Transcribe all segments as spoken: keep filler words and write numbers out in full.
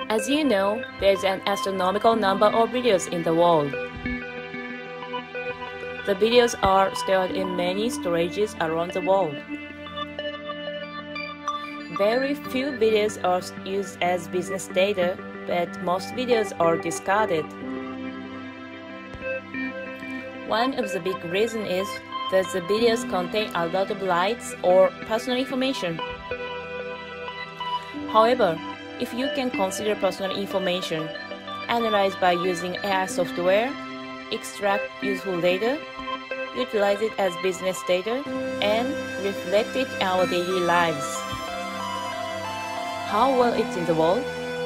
As you know, there's an astronomical number of videos in the world. The videos are stored in many storages around the world. Very few videos are used as business data, but most videos are discarded. One of the big reasons is that the videos contain a lot of lights or personal information. However, if you can consider personal information analyzed by using A I software, extract useful data, utilize it as business data, and reflect it in our daily lives. How well it's in the world?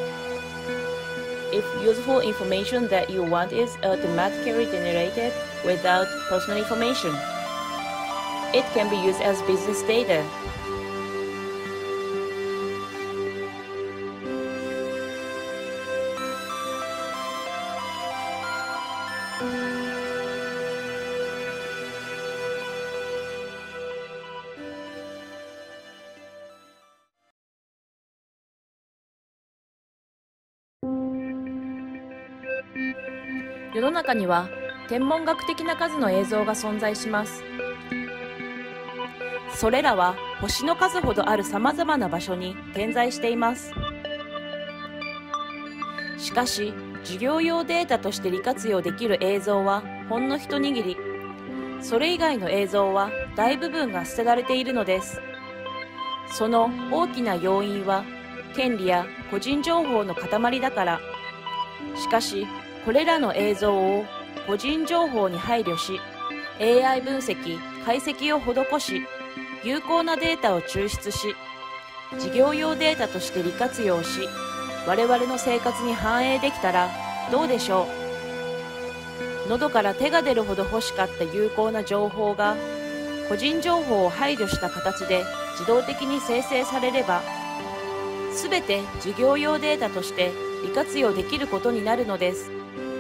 If useful information that you want is automatically generated without personal information, it can be used as business data.世の中には天文学的な数の映像が存在します。それらは星の数ほどあるさまざまな場所に点在しています。しかし、授業用データとして利活用できる映像はほんの一握り。それ以外の映像は大部分が捨てられているのです。その大きな要因は権利や個人情報の塊だから。しかし、これらの映像を個人情報に配慮し、エーアイ 分析、解析を施し、有効なデータを抽出し、事業用データとして利活用し、我々の生活に反映できたらどうでしょう。喉から手が出るほど欲しかった有効な情報が、個人情報を配慮した形で自動的に生成されれば、すべて事業用データとして利活用できることになるのです。